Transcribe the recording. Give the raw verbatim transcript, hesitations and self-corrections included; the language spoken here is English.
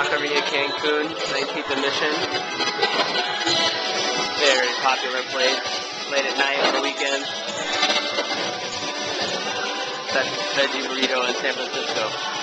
Taqueria Cancun, nineteenth edition. Very popular place, late at night on the weekends. Best veggie burrito in San Francisco.